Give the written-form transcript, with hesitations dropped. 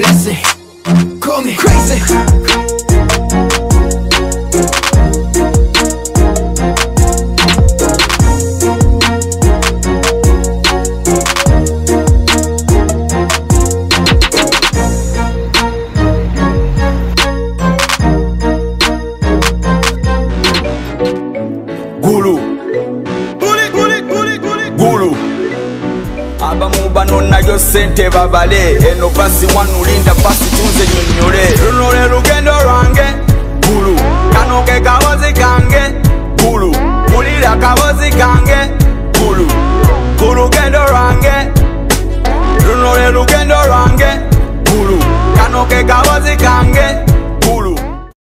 blessing. Call me crazy. Bano nayo sente babale eno pasi wanu linda pasi tunze nyonyole runole lugendo lwange gulu kano ke kawozi kange gulu mulira kawozi kange gulu kulugendo lwange runole lugendo lwange gulu kano ke kawozi kange